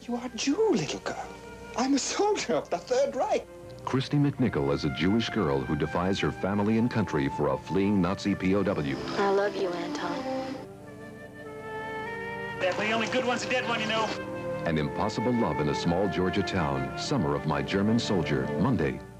You are Jew, little girl. I'm a soldier of the Third Reich. Kristy McNichol as a Jewish girl who defies her family and country for a fleeing Nazi POW. I love you, Anton. The only good one's a dead one, you know. An impossible love in a small Georgia town. Summer of My German Soldier. Monday